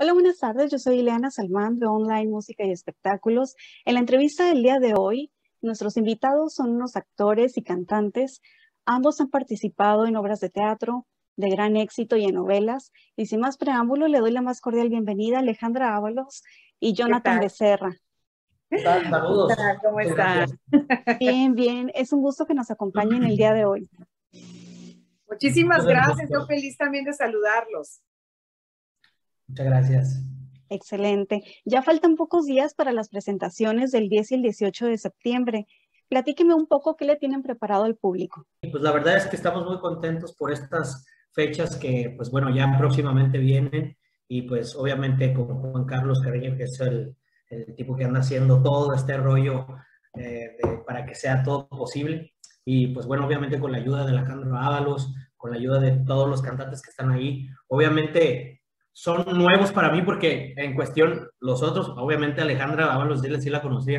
Hola, buenas tardes. Yo soy Ileana Salmán de Online Música y Espectáculos. En la entrevista del día de hoy, nuestros invitados son unos actores y cantantes. Ambos han participado en obras de teatro de gran éxito y en novelas. Y sin más preámbulo, le doy la más cordial bienvenida a Alejandra Ábalos y ¿Qué Jonathan tal? Becerra. ¿Qué Saludos. tal? ¿Cómo Muchas están? gracias. Bien, bien. Es un gusto que nos acompañen el día de hoy. Muchísimas Mucho gracias. Yo gusto. feliz también de saludarlos. Muchas gracias. Excelente. Ya faltan pocos días para las presentaciones del 10 y el 18 de septiembre. Platíqueme un poco qué le tienen preparado al público. Y pues la verdad es que estamos muy contentos por estas fechas que, pues bueno, ya próximamente vienen y pues obviamente con Juan Carlos Carreño, que es el tipo que anda haciendo todo este rollo para que sea todo posible. Y pues bueno, obviamente con la ayuda de Alejandro Ábalos, con la ayuda de todos los cantantes que están ahí. Obviamente son nuevos para mí porque en cuestión los otros, obviamente Alejandra Ábalos, sí la conocía,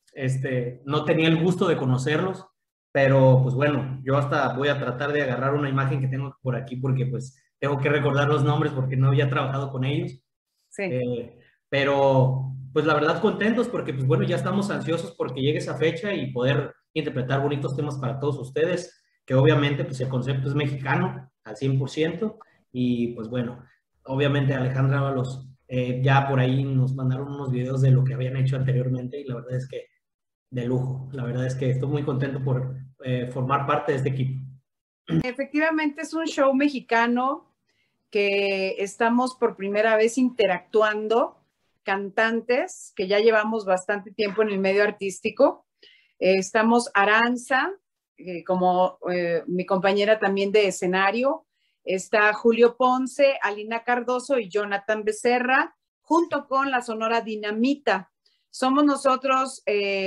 no tenía el gusto de conocerlos, pero pues bueno, yo hasta voy a tratar de agarrar una imagen que tengo por aquí porque pues tengo que recordar los nombres porque no había trabajado con ellos. Sí. Pero pues la verdad contentos porque pues bueno, ya estamos ansiosos porque llegue esa fecha y poder interpretar bonitos temas para todos ustedes, que obviamente pues el concepto es mexicano al 100% y pues bueno, obviamente Alejandra Ábalos ya por ahí nos mandaron unos videos de lo que habían hecho anteriormente y la verdad es que de lujo. La verdad es que estoy muy contento por formar parte de este equipo. Efectivamente es un show mexicano que estamos por primera vez interactuando, cantantes que ya llevamos bastante tiempo en el medio artístico. Estamos Aranza, como mi compañera también de escenario. Está Julio Ponce, Alina Cardoso y Jonathan Becerra, junto con la Sonora Dinamita. Somos nosotros,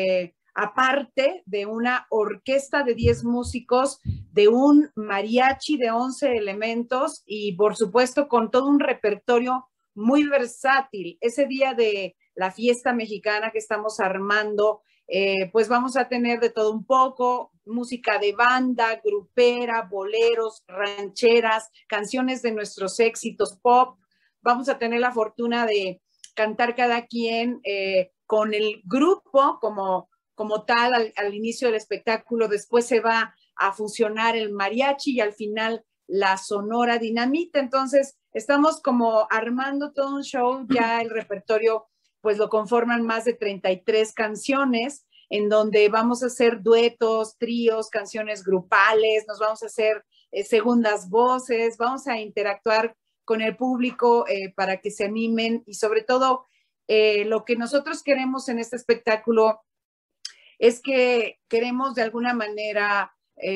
aparte de una orquesta de 10 músicos, de un mariachi de 11 elementos y por supuesto con todo un repertorio muy versátil. Ese día de la fiesta mexicana que estamos armando, pues vamos a tener de todo un poco, música de banda, grupera, boleros, rancheras, canciones de nuestros éxitos pop. Vamos a tener la fortuna de cantar cada quien con el grupo como tal al inicio del espectáculo. Después se va a fusionar el mariachi y al final la Sonora Dinamita. Entonces estamos como armando todo un show. Ya el repertorio pues lo conforman más de 33 canciones, en donde vamos a hacer duetos, tríos, canciones grupales, nos vamos a hacer segundas voces, vamos a interactuar con el público para que se animen y sobre todo lo que nosotros queremos en este espectáculo es que queremos de alguna manera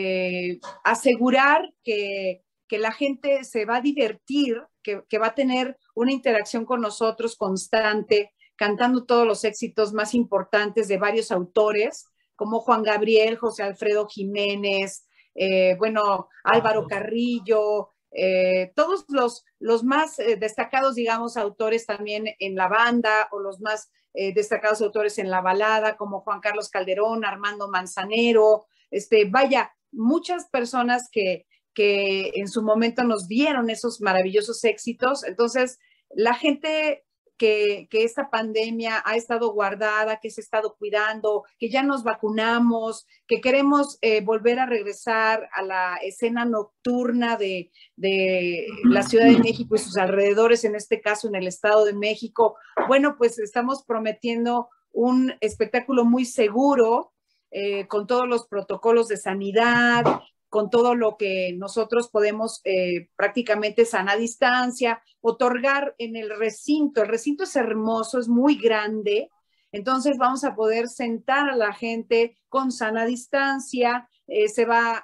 asegurar que la gente se va a divertir, que va a tener una interacción con nosotros constante, cantando todos los éxitos más importantes de varios autores, como Juan Gabriel, José Alfredo Jiménez, bueno, Álvaro Carrillo, todos los más destacados, digamos, autores también en la banda o los más destacados autores en la balada, como Juan Carlos Calderón, Armando Manzanero, vaya, muchas personas que en su momento nos dieron esos maravillosos éxitos. Entonces, la gente que esta pandemia ha estado guardada, que se ha estado cuidando, que ya nos vacunamos, que queremos volver a regresar a la escena nocturna de la Ciudad de México y sus alrededores, en este caso en el Estado de México. Bueno, pues estamos prometiendo un espectáculo muy seguro, con todos los protocolos de sanidad, con todo lo que nosotros podemos prácticamente sana distancia, otorgar en el recinto. El recinto es hermoso, es muy grande, entonces vamos a poder sentar a la gente con sana distancia. Se va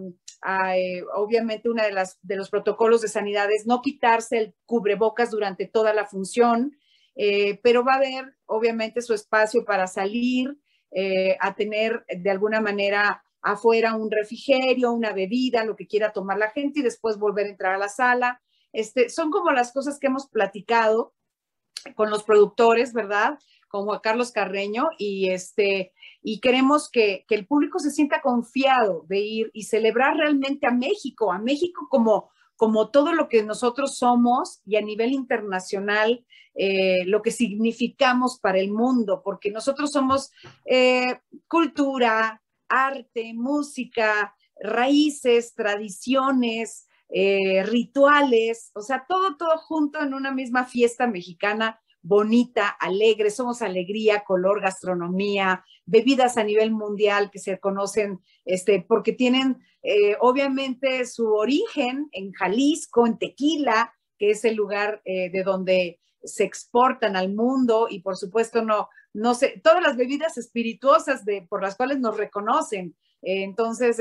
obviamente una de los protocolos de sanidad es no quitarse el cubrebocas durante toda la función, pero va a haber obviamente su espacio para salir a tener de alguna manera afuera un refrigerio, una bebida, lo que quiera tomar la gente y después volver a entrar a la sala. Son como las cosas que hemos platicado con los productores, ¿verdad? Con Juan Carlos Carreño y queremos que el público se sienta confiado de ir y celebrar realmente a México como como todo lo que nosotros somos y a nivel internacional, lo que significamos para el mundo, porque nosotros somos cultura, arte, música, raíces, tradiciones, rituales, o sea, todo junto en una misma fiesta mexicana bonita, alegre, somos alegría, color, gastronomía, bebidas a nivel mundial que se conocen, porque tienen obviamente su origen en Jalisco, en Tequila, que es el lugar de donde se exportan al mundo, y por supuesto no sé, todas las bebidas espirituosas por las cuales nos reconocen. Entonces,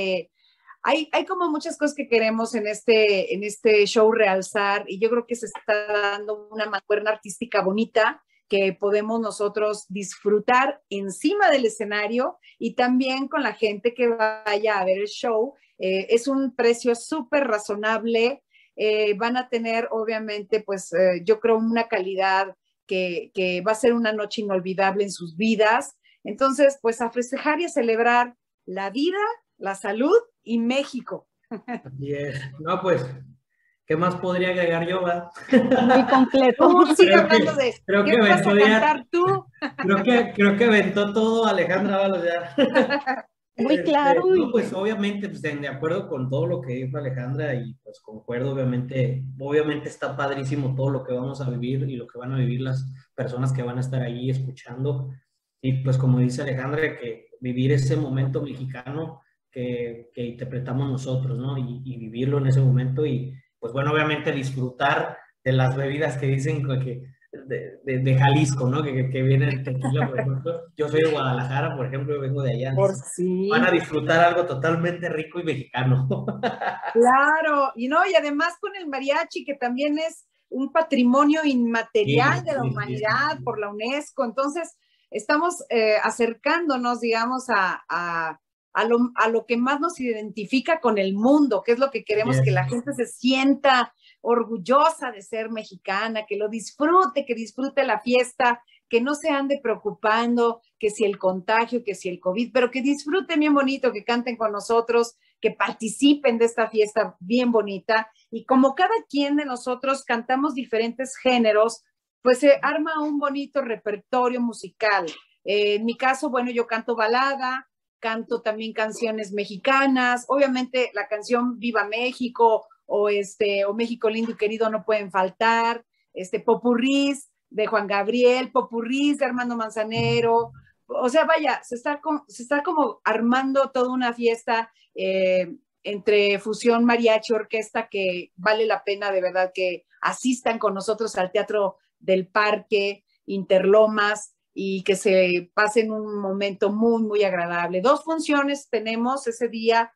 hay como muchas cosas que queremos en este show realzar, y yo creo que se está dando una mancuerna artística bonita que podemos nosotros disfrutar encima del escenario y también con la gente que vaya a ver el show. Es un precio súper razonable. Van a tener obviamente pues yo creo una calidad que va a ser una noche inolvidable en sus vidas. Entonces pues a festejar y a celebrar la vida, la salud y México. Así es. No, pues, ¿qué más podría agregar yo, va? Muy completo. Sigue hablando de qué vas a cantar tú. Creo que aventó todo Alejandra Ábalos ya. Muy claro. No, pues obviamente, pues, de acuerdo con todo lo que dijo Alejandra, y pues concuerdo, obviamente está padrísimo todo lo que vamos a vivir y lo que van a vivir las personas que van a estar ahí escuchando. Y pues como dice Alejandra, que vivir ese momento mexicano que interpretamos nosotros, ¿no? Y vivirlo en ese momento, y pues bueno, obviamente disfrutar de las bebidas que dicen que de Jalisco, ¿no? Que vienen tequila, por ejemplo. Yo soy de Guadalajara, por ejemplo, yo vengo de allá. Por sí. Van a disfrutar algo totalmente rico y mexicano. Claro, y además con el mariachi, que también es un patrimonio inmaterial de la humanidad por la UNESCO. Entonces, estamos acercándonos, digamos, a lo que más nos identifica con el mundo, que es lo que queremos, que la gente se sienta orgullosa de ser mexicana, que lo disfrute, que disfrute la fiesta, que no se ande preocupando que si el contagio, que si el COVID, pero que disfruten bien bonito, que canten con nosotros, que participen de esta fiesta bien bonita. Y como cada quien de nosotros cantamos diferentes géneros, pues se arma un bonito repertorio musical. En mi caso, bueno, yo canto balada, canto también canciones mexicanas, obviamente la canción Viva México o México lindo y querido no pueden faltar, popurrís de Juan Gabriel, popurrís de Armando Manzanero. O sea, vaya, se está como armando toda una fiesta entre fusión mariachi orquesta, que vale la pena de verdad que asistan con nosotros al Teatro del Parque Interlomas y que se pasen un momento muy, muy agradable. 2 funciones tenemos ese día,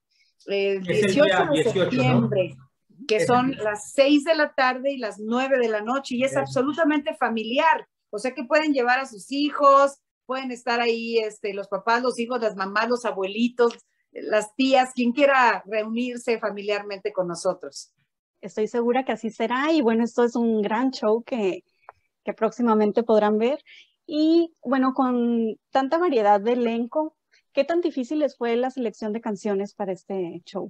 18 de septiembre, ¿no? Que son las 6 de la tarde y las 9 de la noche, y es absolutamente familiar. O sea que pueden llevar a sus hijos, pueden estar ahí los papás, los hijos, las mamás, los abuelitos, las tías, quien quiera reunirse familiarmente con nosotros. Estoy segura que así será, y bueno, esto es un gran show que próximamente podrán ver. Y bueno, con tanta variedad de elenco, ¿qué tan difícil les fue la selección de canciones para este show?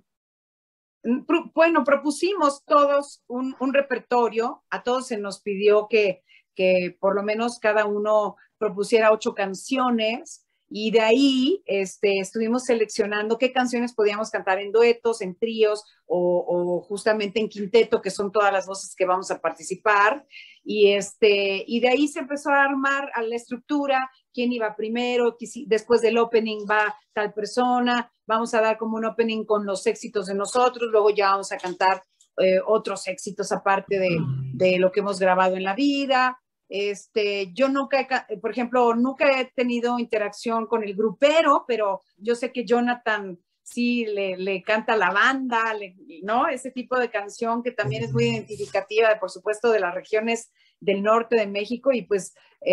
Bueno, propusimos todos un repertorio, a todos se nos pidió que por lo menos cada uno propusiera 8 canciones, y de ahí estuvimos seleccionando qué canciones podíamos cantar en duetos, en tríos o justamente en quinteto, que son todas las voces que vamos a participar, y de ahí se empezó a armar a la estructura, quién iba primero, después del opening va tal persona, vamos a dar como un opening con los éxitos de nosotros, luego ya vamos a cantar otros éxitos aparte de lo que hemos grabado en la vida. Yo nunca, por ejemplo, nunca he tenido interacción con el grupero, pero yo sé que Jonathan sí le canta la banda, ¿no? Ese tipo de canción que también es muy identificativa, por supuesto, de las regiones del norte de México, y pues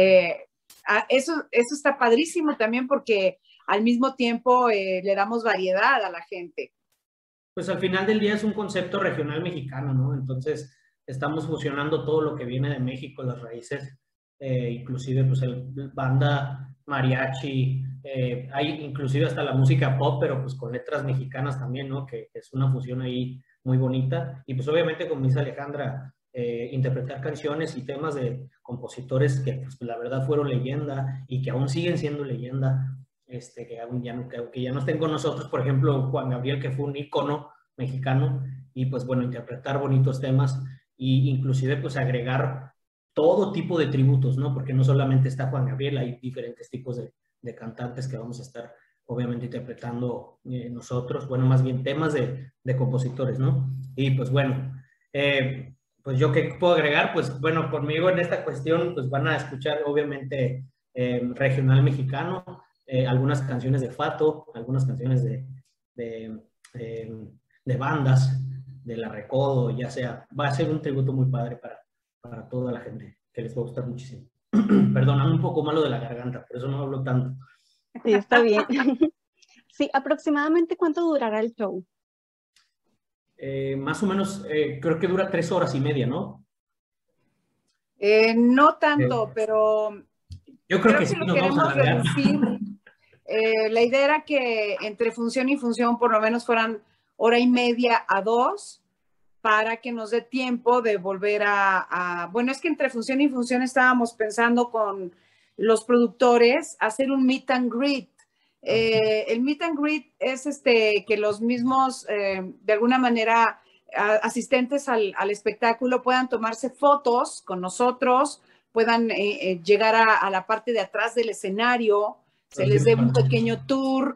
eso está padrísimo también, porque al mismo tiempo le damos variedad a la gente. Pues al final del día es un concepto regional mexicano, ¿no? Entonces estamos fusionando todo lo que viene de México, las raíces, inclusive pues el banda, mariachi, hay inclusive hasta la música pop, pero pues con letras mexicanas también, ¿no? Que es una fusión ahí muy bonita. Y pues obviamente, como dice Alejandra, interpretar canciones y temas de compositores que pues, la verdad fueron leyenda y que aún siguen siendo leyenda, que ya no estén con nosotros, por ejemplo, Juan Gabriel, que fue un ícono mexicano, y pues bueno, interpretar bonitos temas e inclusive pues agregar todo tipo de tributos, ¿no? Porque no solamente está Juan Gabriel, hay diferentes tipos de cantantes que vamos a estar obviamente interpretando nosotros, bueno, más bien temas de compositores, ¿no? Y pues bueno, pues yo qué puedo agregar, pues bueno, conmigo en esta cuestión pues van a escuchar obviamente regional mexicano, algunas canciones de Fato, algunas canciones de bandas, de La Recodo, ya sea, va a ser un tributo muy padre para toda la gente, que les va a gustar muchísimo. Perdóname un poco malo de la garganta, por eso no hablo tanto. Sí, está bien. Sí, aproximadamente ¿cuánto durará el show? Más o menos, creo que dura 3 horas y media, ¿no? No tanto, pero yo creo que sí lo nos vamos a queremos alargar. reducir. La idea era que entre función y función por lo menos fueran 1:30 a 2 para que nos dé tiempo de volver bueno, es que entre función y función estábamos pensando con los productores hacer un meet and greet. El meet and greet es que los mismos, de alguna manera, asistentes al espectáculo puedan tomarse fotos con nosotros, puedan llegar a la parte de atrás del escenario, se les dé un pequeño tour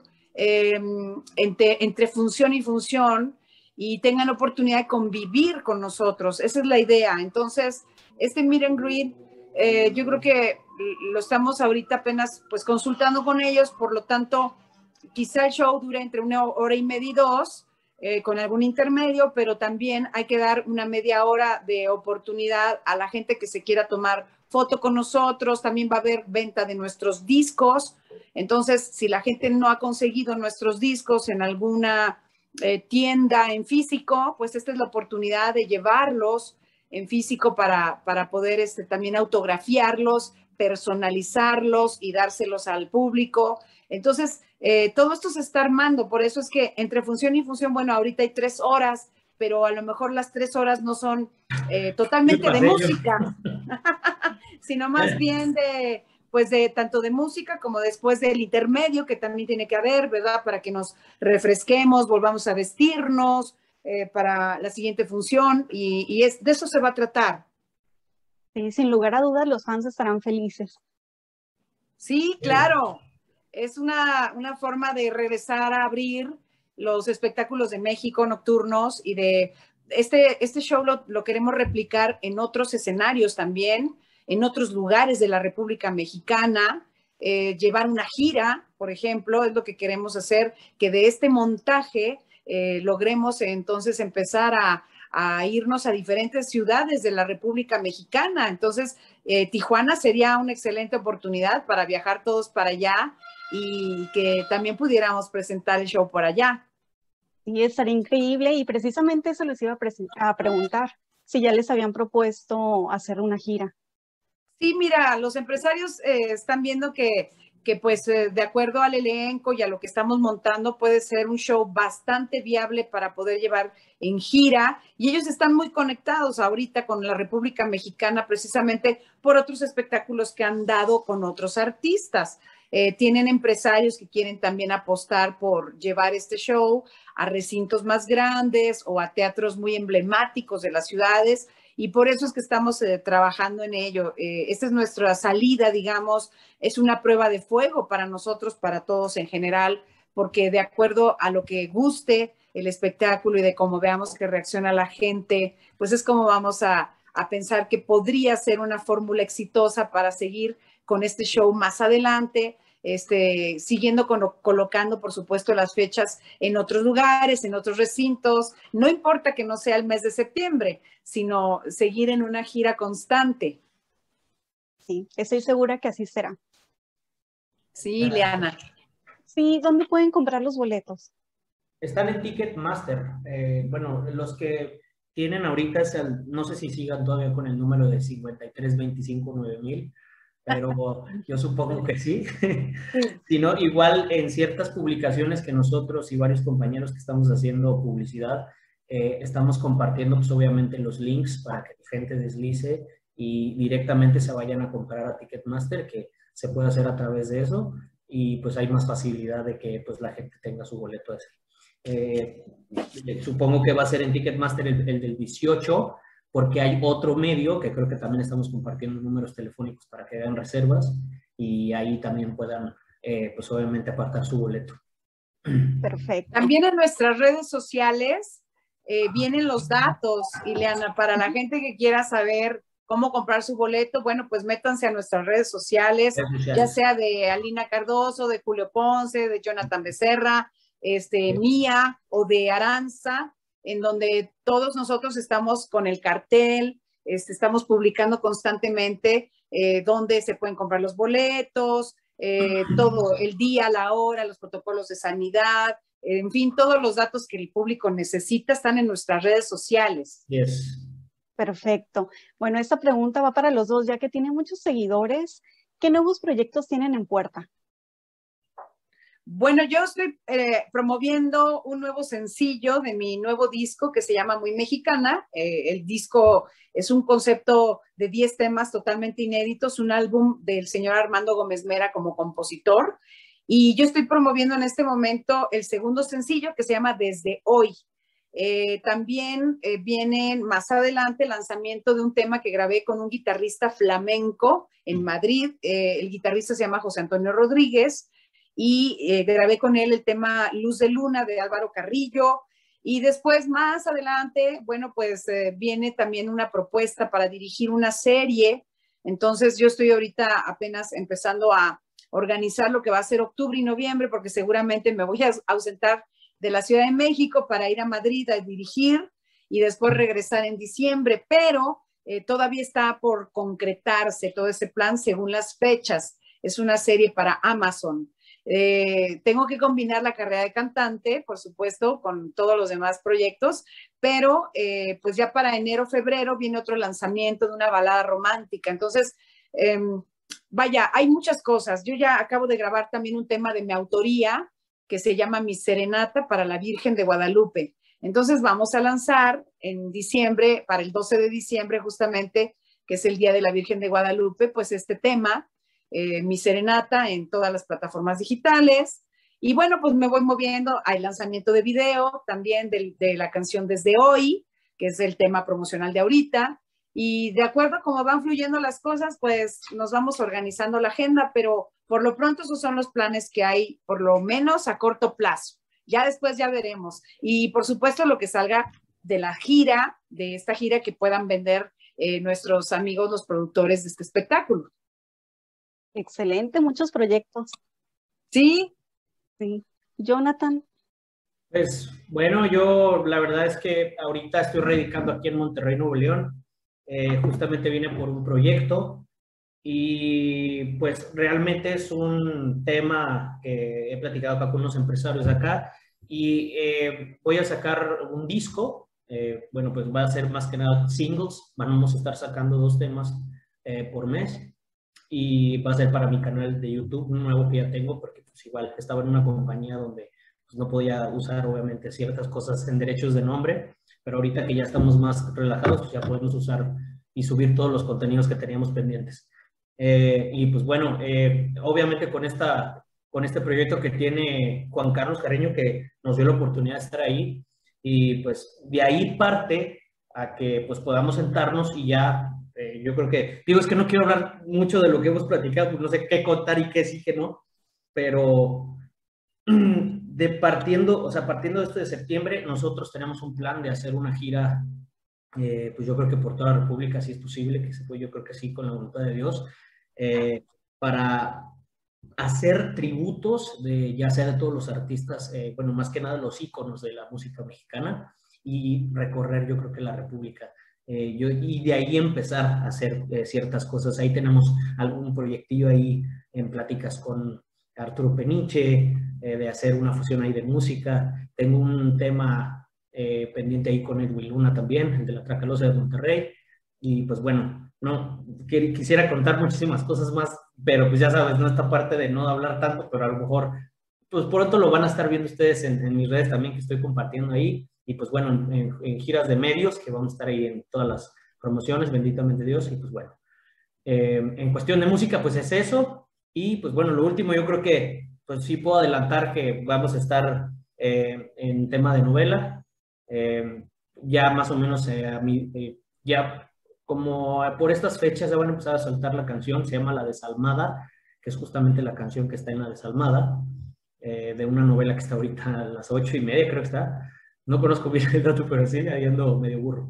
entre función y función y tengan oportunidad de convivir con nosotros. Esa es la idea. Entonces, este meet and greet, yo creo que lo estamos ahorita apenas pues consultando con ellos, por lo tanto, quizá el show dure entre 1:30 y 2, con algún intermedio, pero también hay que dar una media hora de oportunidad a la gente que se quiera tomar foto con nosotros. También va a haber venta de nuestros discos. Entonces, si la gente no ha conseguido nuestros discos en alguna tienda en físico, pues esta es la oportunidad de llevarlos en físico para poder también autografiarlos, personalizarlos y dárselos al público. Entonces, todo esto se está armando, por eso es que entre función y función, bueno, ahorita hay 3 horas, pero a lo mejor las 3 horas no son totalmente de música, sino más bien pues de tanto de música como después del intermedio, que también tiene que haber, ¿verdad? Para que nos refresquemos, volvamos a vestirnos para la siguiente función, y de eso se va a tratar. Sí, sin lugar a dudas, los fans estarán felices. Sí, claro. Es una forma de regresar a abrir los espectáculos de México nocturnos, y de este show lo queremos replicar en otros escenarios también, en otros lugares de la República Mexicana, llevar una gira, por ejemplo, es lo que queremos hacer, que de este montaje logremos entonces empezar a irnos a diferentes ciudades de la República Mexicana. Entonces, Tijuana sería una excelente oportunidad para viajar todos para allá y que también pudiéramos presentar el show por allá. Sí, estaría increíble, y precisamente eso les iba a preguntar, si ya les habían propuesto hacer una gira. Sí, mira, los empresarios están viendo que pues de acuerdo al elenco y a lo que estamos montando, puede ser un show bastante viable para poder llevar en gira, y ellos están muy conectados ahorita con la República Mexicana precisamente por otros espectáculos que han dado con otros artistas. Tienen empresarios que quieren también apostar por llevar este show a recintos más grandes o a teatros muy emblemáticos de las ciudades, y por eso es que estamos trabajando en ello. Esta es nuestra salida, digamos, es una prueba de fuego para nosotros, para todos en general, porque de acuerdo a lo que guste el espectáculo y de cómo veamos que reacciona la gente, pues es como vamos a pensar que podría ser una fórmula exitosa para seguir con este show más adelante, siguiendo colocando, por supuesto, las fechas en otros lugares, en otros recintos. No importa que no sea el mes de septiembre, sino seguir en una gira constante. Sí, estoy segura que así será. Sí, Leana. Sí, ¿dónde pueden comprar los boletos? Están en Ticketmaster. Bueno, los que tienen ahorita, no sé si sigan todavía con el número de 53259000, pero yo supongo que sí. Si no, igual en ciertas publicaciones que nosotros y varios compañeros que estamos haciendo publicidad, estamos compartiendo pues obviamente los links para que la gente deslice y directamente se vayan a comprar a Ticketmaster, que se puede hacer a través de eso, y pues hay más facilidad de que pues la gente tenga su boleto ese. Supongo que va a ser en Ticketmaster el del 18, porque hay otro medio que creo que también estamos compartiendo números telefónicos para que hagan reservas y ahí también puedan, pues obviamente, apartar su boleto. Perfecto. También en nuestras redes sociales vienen los datos, Ileana, para la gente que quiera saber cómo comprar su boleto. Bueno, pues métanse a nuestras redes sociales, ya sea de Alina Cardoso, de Julio Ponce, de Jonathan Becerra, mía o de Aranza, en donde todos nosotros estamos con el cartel, estamos publicando constantemente dónde se pueden comprar los boletos, todo el día, la hora, los protocolos de sanidad, en fin, todos los datos que el público necesita están en nuestras redes sociales. Yes. Perfecto. Bueno, esta pregunta va para los dos, ya que tiene muchos seguidores. ¿Qué nuevos proyectos tienen en puerta? Bueno, yo estoy promoviendo un nuevo sencillo de mi nuevo disco que se llama Muy Mexicana. El disco es un concepto de 10 temas totalmente inéditos, un álbum del señor Armando Gómez Mera como compositor. Y yo estoy promoviendo en este momento el segundo sencillo que se llama Desde Hoy. También viene más adelante el lanzamiento de un tema que grabé con un guitarrista flamenco en Madrid. El guitarrista se llama José Antonio Rodríguez. Y grabé con él el tema Luz de Luna de Álvaro Carrillo. Y después, más adelante, bueno, pues viene también una propuesta para dirigir una serie. Entonces, yo estoy ahorita apenas empezando a organizar lo que va a ser octubre y noviembre, porque seguramente me voy a ausentar de la Ciudad de México para ir a Madrid a dirigir y después regresar en diciembre. Pero todavía está por concretarse todo ese plan según las fechas. Es una serie para Amazon. Tengo que combinar la carrera de cantante, por supuesto, con todos los demás proyectos, pero pues ya para enero, febrero viene otro lanzamiento de una balada romántica. Entonces, vaya, hay muchas cosas. Yo ya acabo de grabar también un tema de mi autoría que se llama Mi Serenata para la Virgen de Guadalupe. Entonces vamos a lanzar en diciembre, para el 12 de diciembre justamente, que es el Día de la Virgen de Guadalupe, pues este tema, Mi Serenata, en todas las plataformas digitales. Y bueno, pues me voy moviendo. Hay lanzamiento de video también de la canción Desde Hoy, que es el tema promocional de ahorita. Y de acuerdo a cómo van fluyendo las cosas, pues nos vamos organizando la agenda, pero por lo pronto esos son los planes que hay, por lo menos a corto plazo. Ya después ya veremos. Y por supuesto lo que salga de la gira, de esta gira que puedan vender nuestros amigos, los productores de este espectáculo. Excelente, muchos proyectos. Sí. Sí. Jonathan. Pues bueno, yo la verdad es que ahorita estoy radicando aquí en Monterrey, Nuevo León. Justamente vine por un proyecto y pues realmente es un tema que he platicado acá con unos empresarios de acá y voy a sacar un disco. Bueno, pues va a ser más que nada singles. Vamos a estar sacando 2 temas por mes. Y va a ser para mi canal de YouTube, un nuevo que ya tengo, porque pues igual estaba en una compañía donde pues, no podía usar obviamente ciertas cosas en derechos de nombre, pero ahorita que ya estamos más relajados, pues ya podemos usar y subir todos los contenidos que teníamos pendientes. Y pues bueno, obviamente con este proyecto que tiene Juan Carlos Carreño, que nos dio la oportunidad de estar ahí, y pues de ahí parte a que pues podamos sentarnos y ya yo creo que, digo, es que no quiero hablar mucho de lo que hemos platicado, pues no sé qué contar y qué sí, qué no, pero partiendo de esto de septiembre, nosotros tenemos un plan de hacer una gira, pues yo creo que por toda la República, si es posible, que se puede, yo creo que sí, con la voluntad de Dios, para hacer tributos, ya sea de todos los artistas, bueno, más que nada los íconos de la música mexicana, y recorrer yo creo que la República. Y de ahí empezar a hacer ciertas cosas. Ahí tenemos algún proyectillo ahí en pláticas con Arturo Peniche, de hacer una fusión ahí de música. Tengo un tema pendiente ahí con Edwin Luna también, el de la Tracalosa de Monterrey. Y pues bueno, no quisiera contar muchísimas cosas más, pero pues ya sabes, no esta parte de no hablar tanto, pero a lo mejor pues pronto lo van a estar viendo ustedes en mis redes también que estoy compartiendo ahí. y pues bueno, en giras de medios, que vamos a estar ahí en todas las promociones, benditamente Dios, y pues bueno. En cuestión de música, pues es eso, y pues bueno, lo último yo creo que pues sí puedo adelantar que vamos a estar en tema de novela, ya más o menos ya como por estas fechas ya van a empezar a soltar la canción, se llama La Desalmada, que es justamente la canción que está en La Desalmada, de una novela que está ahorita a las 8:30, creo que está. No conozco bien el dato, pero sí, ahí ando medio burro.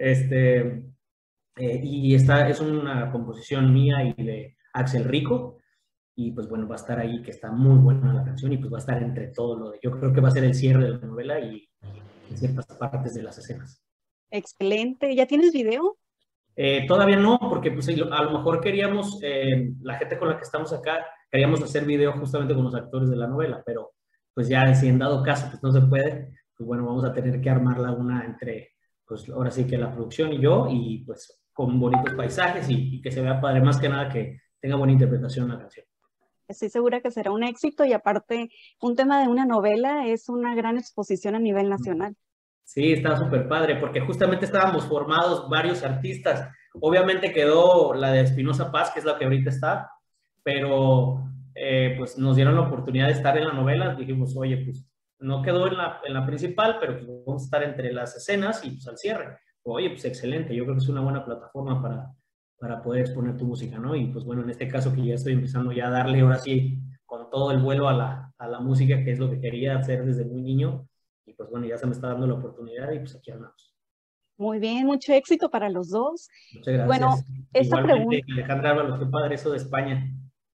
Y es una composición mía y de Axel Rico, y pues bueno, va a estar ahí, que está muy buena la canción, y pues va a estar entre todo lo de, yo creo que va a ser el cierre de la novela y en ciertas partes de las escenas. Excelente. ¿Ya tienes video? Todavía no, porque pues, a lo mejor queríamos, la gente con la que estamos acá, queríamos hacer video justamente con los actores de la novela, pero pues ya si en dado caso pues no se puede, pues bueno, vamos a tener que armarla una entre, pues ahora sí que la producción y yo, y pues con bonitos paisajes y que se vea padre, más que nada que tenga buena interpretación la canción. Estoy segura que será un éxito y aparte, un tema de una novela es una gran exposición a nivel nacional. Sí, está súper padre, porque justamente estábamos formados varios artistas. Obviamente quedó la de Espinosa Paz, que es la que ahorita está, pero pues nos dieron la oportunidad de estar en la novela. Dijimos, oye, pues no quedó en la principal, pero pues vamos a estar entre las escenas y pues al cierre. Oye, pues excelente, yo creo que es una buena plataforma para poder exponer tu música, ¿no? Y pues bueno, en este caso que ya estoy empezando ya a darle ahora sí con todo el vuelo a la música, que es lo que quería hacer desde muy niño. Y pues bueno, ya se me está dando la oportunidad y pues aquí andamos. Muy bien, mucho éxito para los dos. Muchas Bueno, gracias. esta Igualmente, pregunta, Alejandra Ábalos, qué padre eso de España.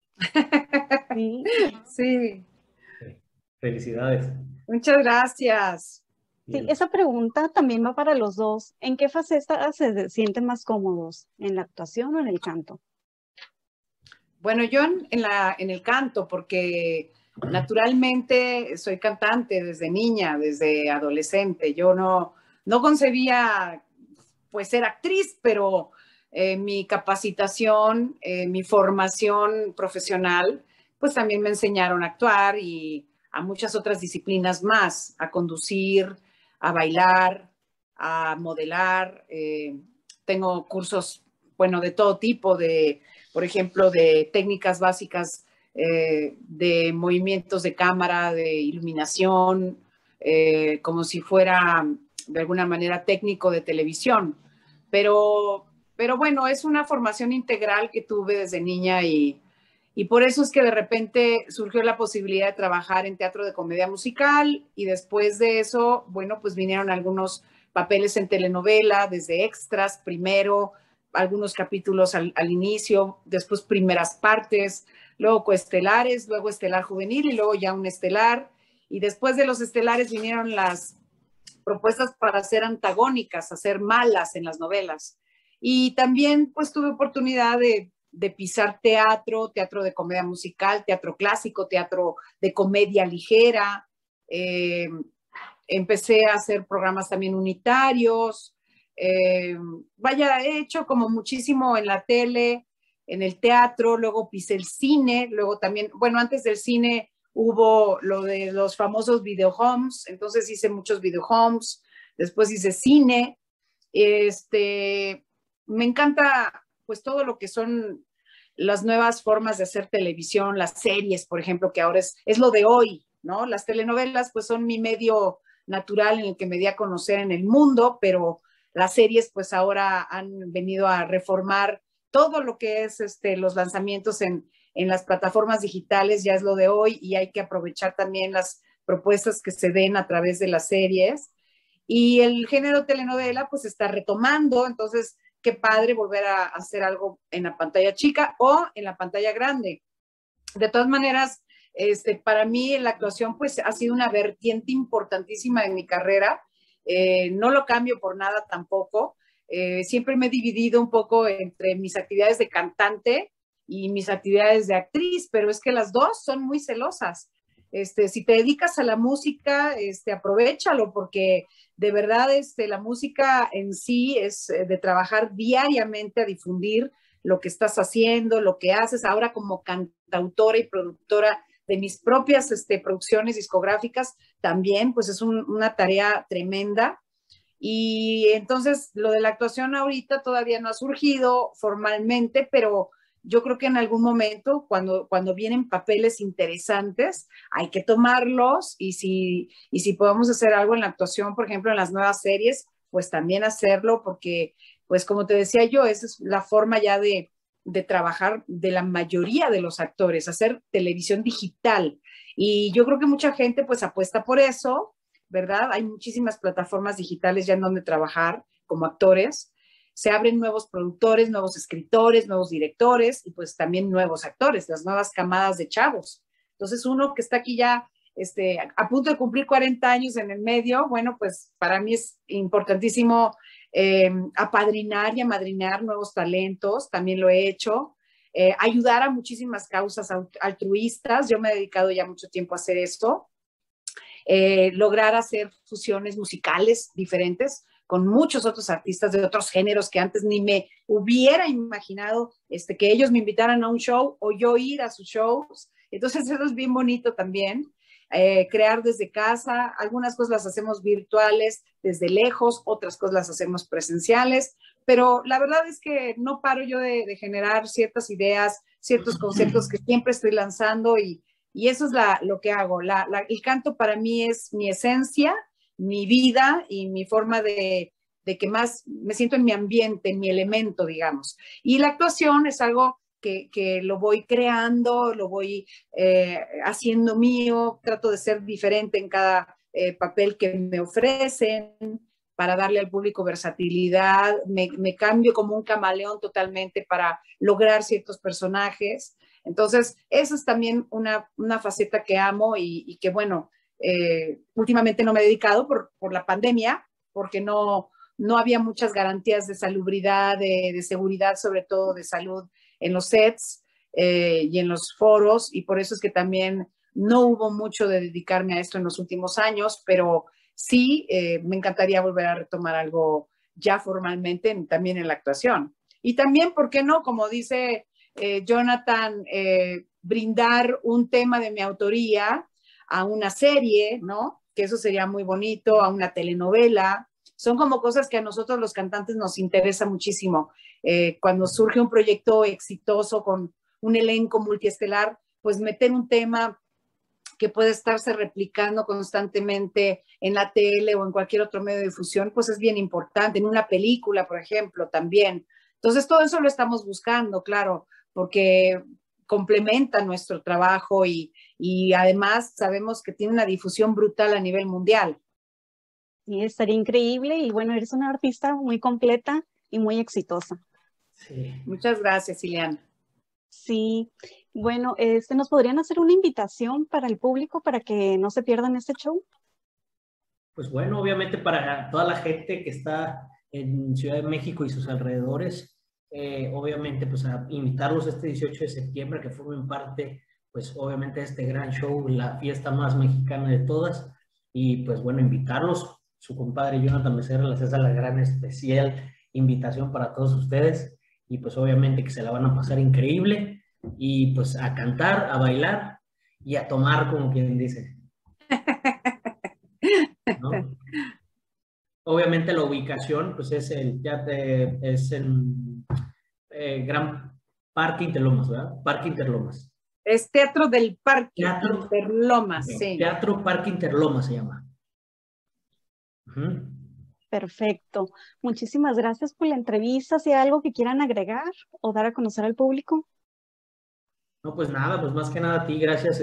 sí, Sí, Felicidades. muchas gracias. sí, Bien. esa pregunta también va para los dos. ¿En qué faceta se sienten más cómodos? ¿En la actuación o en el canto? Bueno, yo en el canto, porque naturalmente soy cantante desde niña, desde adolescente. Yo no concebía pues ser actriz, pero mi capacitación, mi formación profesional, pues también me enseñaron a actuar y a muchas otras disciplinas más, a conducir, a bailar, a modelar. Tengo cursos, bueno, de todo tipo, por ejemplo, de técnicas básicas de movimientos de cámara, de iluminación, como si fuera de alguna manera técnico de televisión. Pero bueno, es una formación integral que tuve desde niña y por eso es que de repente surgió la posibilidad de trabajar en teatro de comedia musical y después de eso, bueno, pues vinieron algunos papeles en telenovela, desde extras primero, algunos capítulos al inicio, después primeras partes, luego coestelares, luego estelar juvenil y luego ya un estelar. Y después de los estelares vinieron las propuestas para ser antagónicas, hacer malas en las novelas. Y también pues tuve oportunidad de pisar teatro de comedia musical, teatro clásico, teatro de comedia ligera. Empecé a hacer programas también unitarios. Vaya, he hecho como muchísimo en la tele, en el teatro, luego pisé el cine, luego también, bueno, antes del cine hubo lo de los famosos videohomes, entonces hice muchos videohomes, después hice cine. Me encanta pues todo lo que son las nuevas formas de hacer televisión, las series, por ejemplo, que ahora es lo de hoy, ¿no? Las telenovelas pues son mi medio natural en el que me di a conocer en el mundo, pero las series pues ahora han venido a reformar todo lo que es los lanzamientos en las plataformas digitales, ya es lo de hoy y hay que aprovechar también las propuestas que se den a través de las series. Y el género telenovela pues está retomando, entonces qué padre volver a hacer algo en la pantalla chica o en la pantalla grande. De todas maneras, para mí la actuación pues ha sido una vertiente importantísima en mi carrera. No lo cambio por nada tampoco. Siempre me he dividido un poco entre mis actividades de cantante y mis actividades de actriz, pero es que las dos son muy celosas. Si te dedicas a la música, aprovéchalo porque de verdad la música en sí es de trabajar diariamente a difundir lo que estás haciendo, lo que haces. Ahora como cantautora y productora de mis propias producciones discográficas, también pues es una tarea tremenda. Y entonces lo de la actuación ahorita todavía no ha surgido formalmente, pero yo creo que en algún momento, cuando vienen papeles interesantes, hay que tomarlos y si podemos hacer algo en la actuación, por ejemplo, en las nuevas series, pues también hacerlo, porque, pues como te decía yo, esa es la forma ya de trabajar de la mayoría de los actores, hacer televisión digital. Y yo creo que mucha gente pues apuesta por eso, ¿verdad? Hay muchísimas plataformas digitales ya en donde trabajar como actores. Se abren nuevos productores, nuevos escritores, nuevos directores y pues también nuevos actores, las nuevas camadas de chavos. Entonces uno que está aquí ya a punto de cumplir 40 años en el medio, bueno, pues para mí es importantísimo apadrinar y amadrinar nuevos talentos, también lo he hecho. Ayudar a muchísimas causas altruistas, yo me he dedicado ya mucho tiempo a hacer eso. Lograr hacer fusiones musicales diferentes con muchos otros artistas de otros géneros que antes ni me hubiera imaginado que ellos me invitaran a un show o yo ir a sus shows. Entonces eso es bien bonito también. Crear desde casa, algunas cosas las hacemos virtuales desde lejos, otras cosas las hacemos presenciales, pero la verdad es que no paro yo de generar ciertas ideas, ciertos conceptos que siempre estoy lanzando y eso es lo que hago. El canto para mí es mi esencia, mi vida y mi forma de que más me siento en mi ambiente, en mi elemento, digamos. Y la actuación es algo que lo voy creando, lo voy haciendo mío, trato de ser diferente en cada papel que me ofrecen para darle al público versatilidad, me cambio como un camaleón totalmente para lograr ciertos personajes. Entonces, eso es también una faceta que amo y que, bueno, últimamente no me he dedicado por la pandemia, porque no había muchas garantías de salubridad, de seguridad, sobre todo de salud en los sets y en los foros, y por eso es que también no hubo mucho de dedicarme a esto en los últimos años, pero sí me encantaría volver a retomar algo ya formalmente también en la actuación. Y también, ¿por qué no? Como dice Jonathan, brindar un tema de mi autoría a una serie, ¿no? Que eso sería muy bonito, a una telenovela. Son como cosas que a nosotros los cantantes nos interesa muchísimo. Cuando surge un proyecto exitoso con un elenco multiestelar, pues meter un tema que puede estarse replicando constantemente en la tele o en cualquier otro medio de difusión, pues es bien importante. En una película, por ejemplo, también. Entonces, todo eso lo estamos buscando, claro, porque complementa nuestro trabajo y además sabemos que tiene una difusión brutal a nivel mundial. Sí, estaría increíble y bueno, eres una artista muy completa y muy exitosa. Sí. Muchas gracias, Ileana. Sí, bueno, ¿nos podrían hacer una invitación para el público para que no se pierdan este show? Pues bueno, obviamente para toda la gente que está en Ciudad de México y sus alrededores, obviamente pues a invitarlos este 18 de septiembre a que formen parte, pues obviamente de este gran show, la fiesta más mexicana de todas, y pues bueno, invitarlos. Su compadre Jonathan Becerra les hace la gran especial invitación para todos ustedes, y pues obviamente que se la van a pasar increíble, y pues a cantar, a bailar y a tomar, como quien dice, ¿no? Obviamente la ubicación pues es el Gran Parque Interlomas, ¿verdad? Parque Interlomas. Es Teatro del Parque Interlomas, sí. Teatro Parque Interlomas se llama. Perfecto. Muchísimas gracias por la entrevista. Si hay algo que quieran agregar o dar a conocer al público. No, pues nada, pues más que nada a ti, gracias.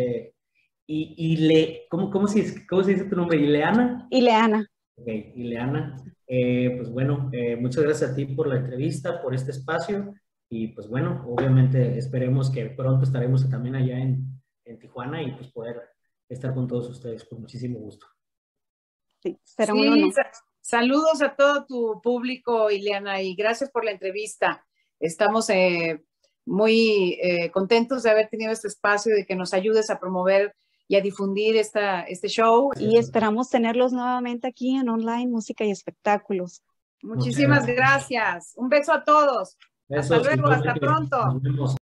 ¿Cómo se dice tu nombre? ¿Ileana? Ileana. Ok, Ileana. Pues bueno, muchas gracias a ti por la entrevista, por este espacio. Y pues bueno, obviamente esperemos que pronto estaremos también allá en Tijuana y pues poder estar con todos ustedes con muchísimo gusto. Sí, será un honor. Saludos a todo tu público, Ileana, y gracias por la entrevista. Estamos muy contentos de haber tenido este espacio y de que nos ayudes a promover y a difundir este show. Y esperamos tenerlos nuevamente aquí en Online Música y Espectáculos. Muchísimas gracias. Un beso a todos. Besos, hasta luego, hasta pronto. Nos vemos.